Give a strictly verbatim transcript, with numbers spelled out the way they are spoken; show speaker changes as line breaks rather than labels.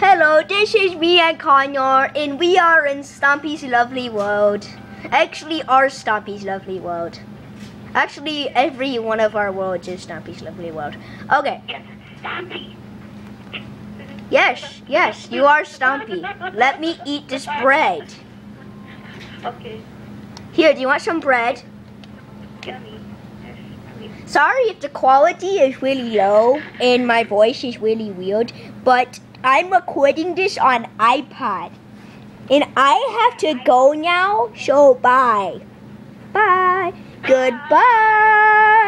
Hello, this is me and Connor, and we are in Stompy's Lovely World. Actually, our Stompy's Lovely World. Actually, every one of our worlds is Stompy's Lovely World. Okay.
Stompy.
Yes, yes, you are Stompy. Let me eat this bread.
Okay.
Here, do you want some bread?
Yummy. Yes, please.
Sorry if the quality is really low and my voice is really weird, but I'm recording this on iPad. And I have to go now, so bye. Bye. Goodbye.